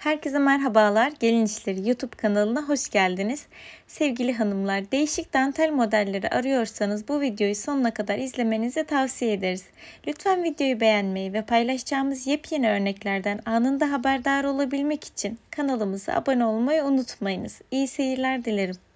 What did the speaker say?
Herkese merhabalar. Gelin İşleri YouTube kanalına hoş geldiniz. Sevgili hanımlar, değişik dantel modelleri arıyorsanız bu videoyu sonuna kadar izlemenizi tavsiye ederiz. Lütfen videoyu beğenmeyi ve paylaşacağımız yepyeni örneklerden anında haberdar olabilmek için kanalımıza abone olmayı unutmayınız. İyi seyirler dilerim.